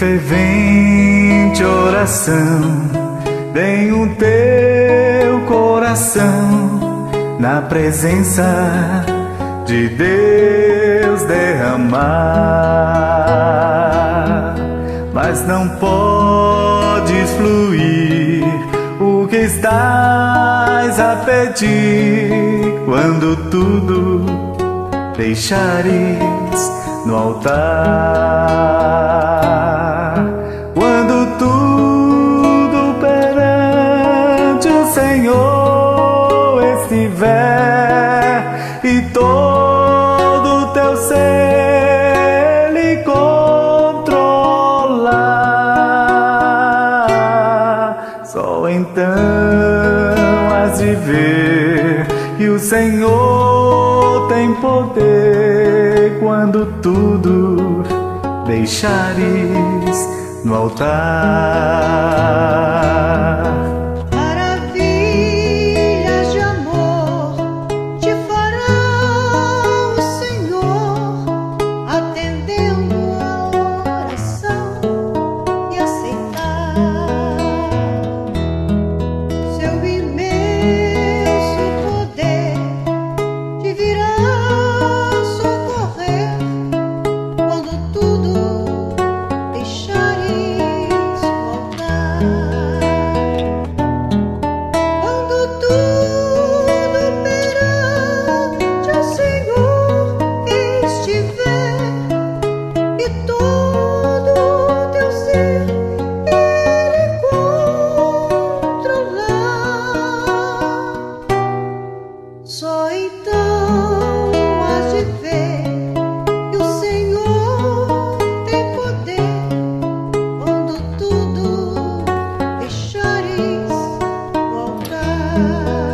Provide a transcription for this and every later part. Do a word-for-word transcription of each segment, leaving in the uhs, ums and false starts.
fervente oração, vem o teu coração na presença de Deus derramar. Mas não podes fluir o que estás a pedir quando tudo deixares no altar. Quando tudo perante o Senhor estiver e todo o teu ser Ele controlar, só então has de ver que o Senhor tem poder quando tudo deixares no altar. Maravilhas de amor te fará o Senhor, atendendo a oração e aceitar seu imenso poder te virá socorrer quando tudo deixares voltar. Quando tudo perante o Senhor estiver e todo o teu ser Ele controlar, só então has de ver que o Senhor tem poder quando tudo deixares voltar.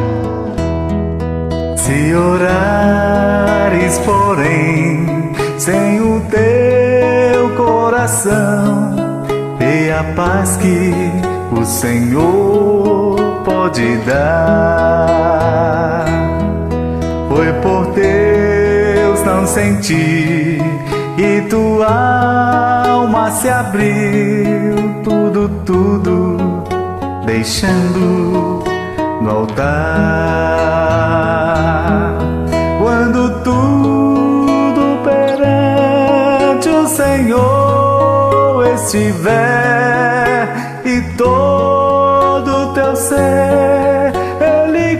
Se orares, porém, sem o teu coração, vê a paz que o Senhor pode dar. Foi por Deus não sentir e tua alma se abriu, tudo, tudo deixando no altar. Quando tudo perante o Senhor estiver e todo o teu ser Ele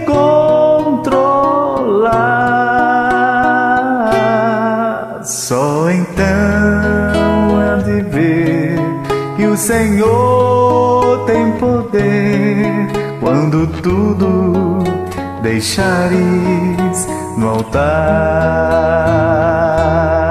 controlar, só então há de ver que o Senhor tem poder quando tudo deixares no altar.